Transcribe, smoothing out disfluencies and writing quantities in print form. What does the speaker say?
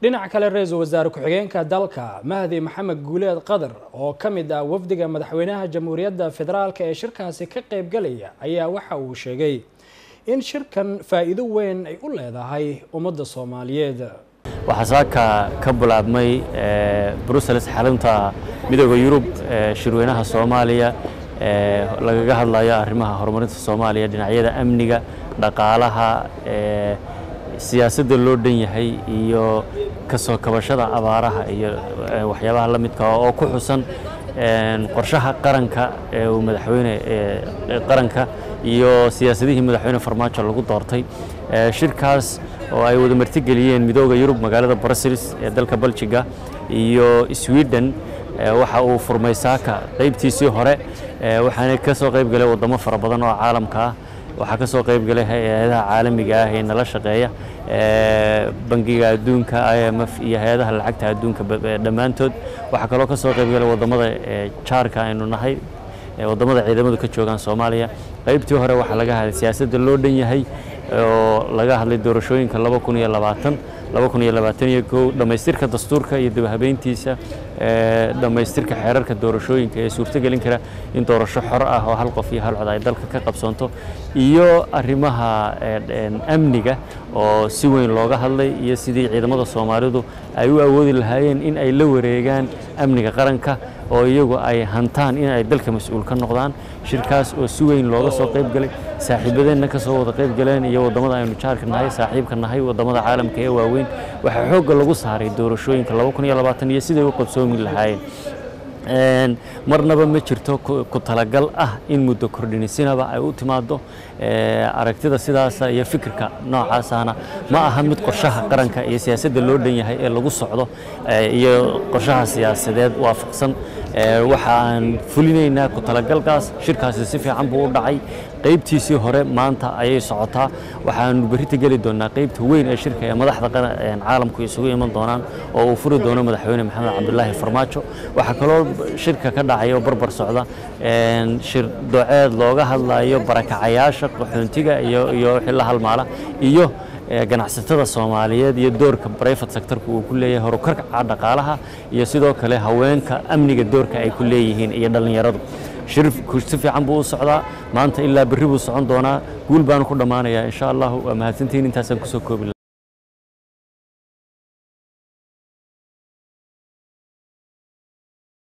dhinaca kale ra'iisul wasaare ku-xigeenka dalka Mahdi Maxamed Guuleed Qadar oo kamid ah wafdiga madaxweynaha Jamhuuriyadda Federaalka ee shirkaasi ka qayb galaya ayaa waxa uu sheegay in shirkan faa'iido weyn ay u leedahay ummadda Soomaaliyeed. waxaa ka bilaabmay Brussels xarunta midowga Yurub shirweynaha Soomaaliya lagaga hadlayo arrimaha horumarinta Soomaaliya dhinacyada amniga dhaqaalaha siyaasadda loo dhan yahay iyo ka soo kabashada abaaraha iyo waxyaabaha la midka oo ku xusan qorshaha qaranka ee madaxweyne qaranka iyo siyaasadihii madaxweyne Farmaajo lagu doortay shirkaas oo ay wada martigeliyeen midowga Yurub magaalada Brussels ee dalka Belgiga iyo Sweden waxa uu furmay saaka qaybtiisii hore waxaana ka soo qayb galay wadamo fara badan oo caalamka ah waxa ka soo qayb galay hay'adaha caalamiga ah ee nala shaqeeya bangiga adduunka IMF iyo hay'adaha lacagta adduunka dhamaantood waxa kale oo ka soo qayb galay wadamada jaarka aynu nahay wadamada ciidamadu ka joogan Soomaaliya qaybtii hore waxa laga hadlay siyaasadda loo dhan yahay oo laga hadlay doorashooyinka 2021 dhamaystirka dastuurka iyo dib habeyntiisa dhamaystirka xeerarka doorashooyinka ee suurtagelin kara in doorasho xor ah oo hal qof iyo hal cod ay dalka ka qabsanto iyo arrimaha amniga oo si weyn looga hadlay iyo sidii ciidamada Soomaalidu ay u awoodi lahaayeen in ay la wareegaan amniga qaranka oo iyagu ay hantaan in ay dalka mas'uul ka noqdaan shirkaas oo si weyn looga soo qayb galay saaxiibadeena ka soo wada qayb galeen iyo wadamada aynu jaarka nahay saaxiibka nahay wadamada caalamka ee waaweyn waxa xoog lagu saaray doorashooyinka 2020 iyo sidii uu qabsoomi lahaayeen marnaba ma jirto ku talagal ah in muddo kordhinaysinaba ay u timaado aragtida sidaas iyo fikirka noocaasana ma aha mid qorshaha qaranka iyo siyaasadda loo dhan yahay ee lagu socdo iyo qorshaha siyaasadeed waafaqsan waxaan fulinaynaa ku talagalkaas shirkaasi si fiican buu u dhacay qaybtiisii hore maanta ayay socotaa waxaan berita gali doonaa qaybta weyn ee shirka ee madaxda caalamku isugu iman doonaan oo uu furi doono madaxweyne Maxamed Cabdullaahi Farmaajo waxa kale oo shirka ka dhacay oo barbar socda shir doceed looga hadlayo barakacayaasha qaxoontiga iyo wixii la halmaala iyo ganacsatada Soomaaliyeed iyo doorka private sector-ku uu ku leeyahay horumarka dhaqaalaha iyo sidoo kale haweenka amniga doorka ay ku leeyihiin iyo dhalinyaradu shirku si fiican buu u socdaa maanta ilaa berri buu socon doonaa guul baan ku dhamaanayaa insha Allah waa mahadsantiin intaas aan ku soo koobi